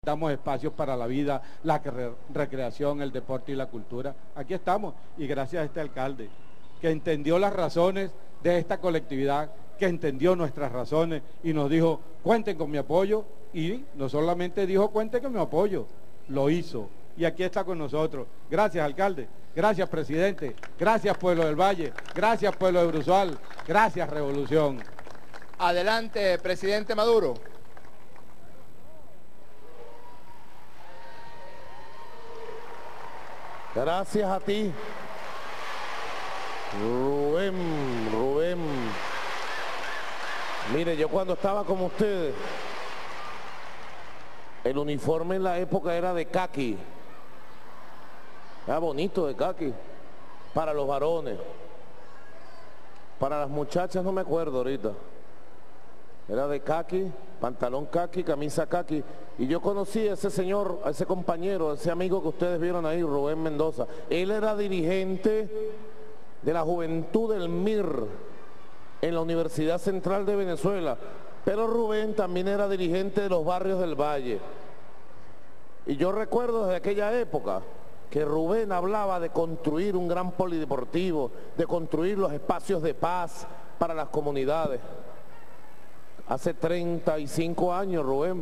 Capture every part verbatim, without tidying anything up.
Damos espacios para la vida, la recreación, el deporte y la cultura. Aquí estamos y gracias a este alcalde que entendió las razones de esta colectividad, que entendió nuestras razones y nos dijo, cuenten con mi apoyo, y no solamente dijo cuenten con mi apoyo, lo hizo y aquí está con nosotros. Gracias, alcalde, gracias, presidente, gracias, pueblo del Valle, gracias, pueblo de Bruzual, gracias, revolución. Adelante, presidente Maduro. Gracias a ti, Rubén, Rubén. Mire, yo cuando estaba con ustedes, el uniforme en la época era de caqui. Era bonito, de caqui, para los varones. Para las muchachas no me acuerdo ahorita. Era de caqui, pantalón caqui, camisa caqui. Y yo conocí a ese señor, a ese compañero, a ese amigo que ustedes vieron ahí, Rubén Mendoza. Él era dirigente de la juventud del M I R en la Universidad Central de Venezuela. Pero Rubén también era dirigente de los barrios del Valle. Y yo recuerdo desde aquella época que Rubén hablaba de construir un gran polideportivo, de construir los espacios de paz para las comunidades. Hace treinta y cinco años, Rubén.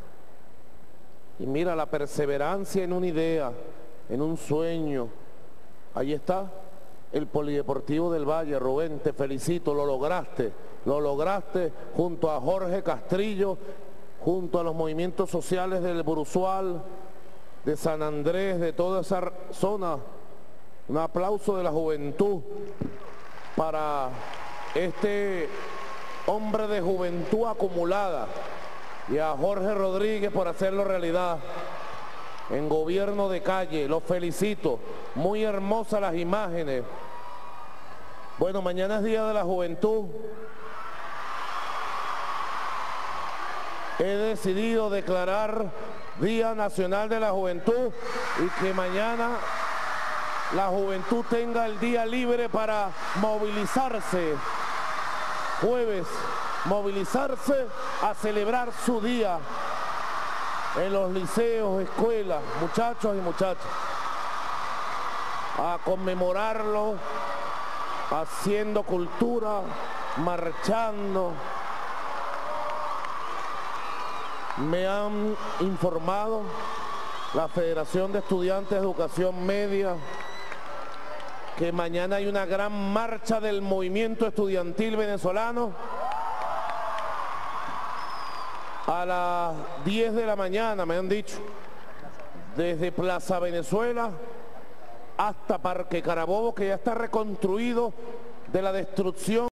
Y mira, la perseverancia en una idea, en un sueño. Ahí está el Polideportivo del Valle, Rubén, te felicito, lo lograste. Lo lograste junto a Jorge Castrillo, junto a los movimientos sociales del Bruzual, de San Andrés, de toda esa zona. Un aplauso de la juventud para este hombre de juventud acumulada, y a Jorge Rodríguez por hacerlo realidad en gobierno de calle. Los felicito, muy hermosas las imágenes. Bueno, mañana es Día de la Juventud. He decidido declarar Día Nacional de la Juventud y que mañana la juventud tenga el día libre para movilizarse. Jueves, movilizarse a celebrar su día en los liceos, escuelas, muchachos y muchachas, a conmemorarlo, haciendo cultura, marchando. Me han informado la Federación de Estudiantes de Educación Media que mañana hay una gran marcha del movimiento estudiantil venezolano a las diez de la mañana, me han dicho, desde Plaza Venezuela hasta Parque Carabobo, que ya está reconstruido de la destrucción